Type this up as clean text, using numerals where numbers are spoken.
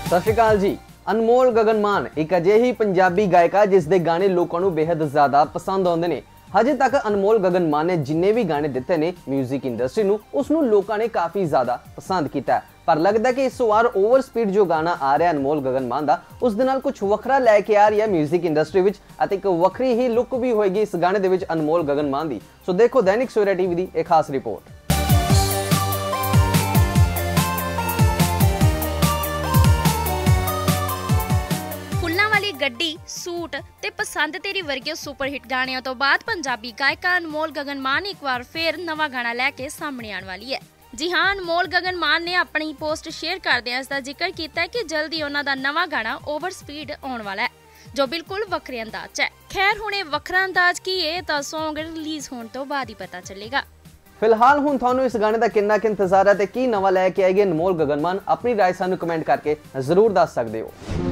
ਸਤਿ ਸ਼੍ਰੀ ਅਕਾਲ ਜੀ। ਅਨਮੋਲ ਗਗਨ ਮਾਨ ਇੱਕ ਅਜਿਹੀ ਪੰਜਾਬੀ ਗਾਇਕਾ ਜਿਸ ਦੇ ਗਾਣੇ ਲੋਕਾਂ ਨੂੰ ਬੇहद ਜ਼ਿਆਦਾ ਪਸੰਦ ਆਉਂਦੇ ਨੇ। ਹਜੇ ਤੱਕ ਅਨਮੋਲ ਗਗਨ ਮਾਨ ਨੇ ਜਿੰਨੇ ਵੀ ਗਾਣੇ ਦਿੱਤੇ ਨੇ ਮਿਊਜ਼ਿਕ ਇੰਡਸਟਰੀ ਨੂੰ ਉਸ ਨੂੰ ਲੋਕਾਂ ਨੇ ਕਾਫੀ ਜ਼ਿਆਦਾ ਪਸੰਦ ਕੀਤਾ। ਪਰ ਲੱਗਦਾ ਕਿ ਇਸ ਵਾਰ ਓਵਰ ਸਪੀਡ ਜੋ ਗਾਣਾ ਆ ਰਿਹਾ ਅਨਮੋਲ ਗਗਨ ਮਾਨ ਦਾ ਉਸ ਦੇ ਨਾਲ ਕੁਝ ਵੱਖਰਾ ਲੈ ਕੇ ਆ ਰਹੀ ਹੈ ਮਿਊਜ਼ਿਕ ਇੰਡਸਟਰੀ ਵਿੱਚ ਅਤੇ ਇੱਕ ਵੱਖਰੀ ਹੀ ਲੁੱਕ ਵੀ ਹੋਏਗੀ ਇਸ ਗਾਣੇ ਦੇ ਵਿੱਚ ਅਨਮੋਲ ਗਗਨ ਮਾਨ ਦੀ। ਸੋ ਦੇਖੋ ਦੈਨਿਕ ਸਵੇਰਾ ਟੀਵੀ ਦੀ ਇੱਕ ਖਾਸ ਰਿਪੋਰਟ। ਗੱਡੀ सूट ते पसंद तेरी वर्गे सुपर हिट गाणियां तो बाद पंजाबी गायका अनमोल गगन मान एक बार फिर नवा गाना लैके सामने आने वाली है। जी हाँ, अनमोल गगन मान ने अपनी पोस्ट शेयर करदे इसका जिक्र किया कि जल्दी उन्हां दा नवा गाना ओवर स्पीड आने वाला है जो बिल्कुल वखरे अंदाज है। खैर हुणे वखरा अंदाज की है तां सॉन्ग रिलीज होने तो बाद ही पता चलेगा। फिलहाल हुण तुहानूं इस गाने दा किन्ना इंतजार है ते की नवा लैके आएगी अनमोल गगन मान, अपनी राय सानूं कमेंट करके जरूर दस सकदे हो।